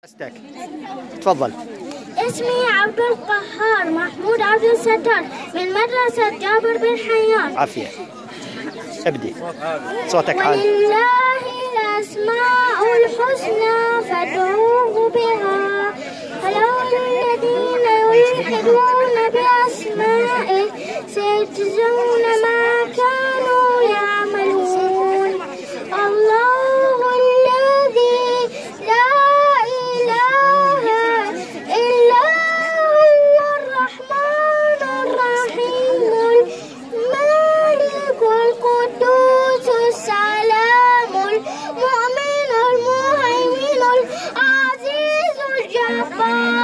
استك تفضل. اسمي عبد القهار محمود عبد الستار من مدرسة جابر بن حيان. عافية. ابدي صوتك عالي. ولله الأسماء الحسنى فادعوه بها فلولا الذين يلحدون بأسمائه سيجزون ما كانوا يعملون. الله الذي لا إله إلا هو الرحمن الرحيم الملك القدوس السلام المؤمن المهيمن العزيز الجبار